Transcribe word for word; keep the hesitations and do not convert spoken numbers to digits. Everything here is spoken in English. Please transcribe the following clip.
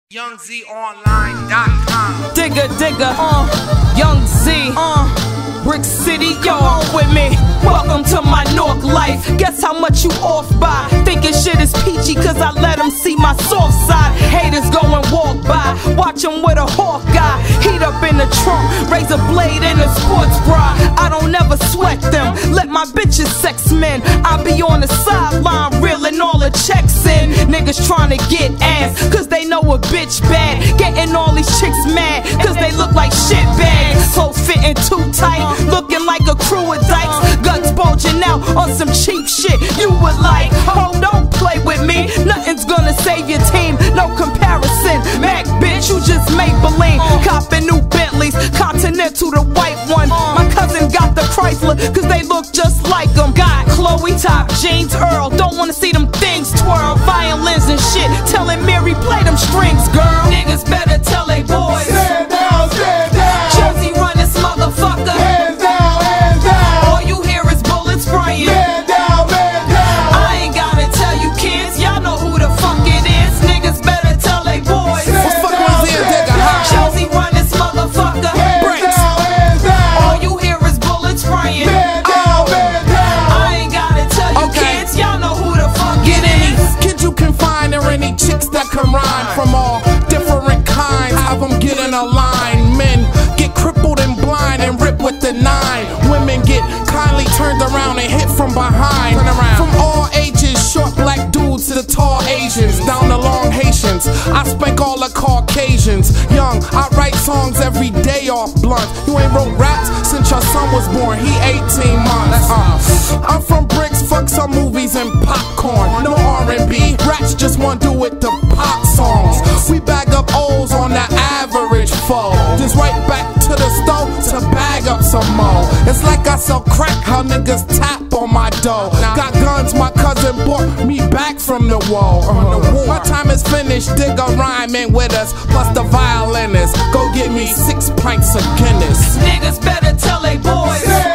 Young Z Online dot com. Digga, digga, uh, Young Z, uh, Brick City, yo, on with me. Welcome to my North life. Guess how much you off by? Thinking shit is peachy cause I let them see my soft side. Haters go and walk by, watch them with a hawk guy. Heat up in the trunk, raise a blade in a sports bra. I don't ever sweat them, let my bitches sex men. I be on the sideline reeling all the checks in. Niggas trying to get ass cause they know a bitch bad. Getting all these chicks mad cause they look like shit bags. Clothes fitting too tight, looking like a crew of dykes. Guts bulging out on some cheap shit. You would like, oh, don't play with me. Nothing's gonna save your team, no comparison. Mac, bitch, you just Maybelline. Copping new Bentleys, Continental the white one. My cousin got the Chrysler cause they look just like them. Got Chloe top jeans, Earl. Don't wanna see them things twirl. Violins and shit, telling Mary play them strings, girl. Niggas better tell they boys. Stand down, stand down. Jersey run this motherfucker. Hands down, hands down. All you hear is bullets spraying. Man down, man down. I ain't gotta tell you kids, y'all know who the fuck it is. Niggas better tell they boys. Stand What down, was in stand Digga? down. Jersey run this motherfucker. Hands Bricks. down, hands down. All you hear is bullets spraying. Man down, man down. I ain't gotta tell you Okay. kids, y'all know who the fuck Get it any is. kid you can find or any chicks that can rhyme from all different kinds. Have them get in a line. Men get crippled and blind and rip with the nine. Women get kindly turned around and hit from behind. From all ages, short black dudes to the tall Asians, down to long Haitians. I spank all the Caucasians. Young, I write songs every day off blunt. You ain't wrote raps since your son was born. He eighteen months. Uh, I'm from Bricks, fuck some movies and popcorn. No R and B, rats just want to do it to pop songs. We bag up O's on the average foe. Just right back to the stove to bag up some more. It's like I sell crack, how niggas tap on my dough. Got guns, my cousin brought me back from the wall. Uh, my time is finished, Digga rhyming with us, plus the violinist. Go get me six pints of Guinness. Niggas better tell they boys.